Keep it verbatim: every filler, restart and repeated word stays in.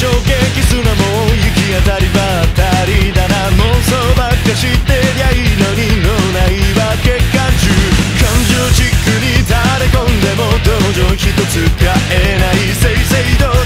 衝撃すらも行き当たりばったりだな。妄想ばっかしてりゃいいのに脳内は欠陥中。感情チックに垂れ込んでも同情一つ買えない。正々堂々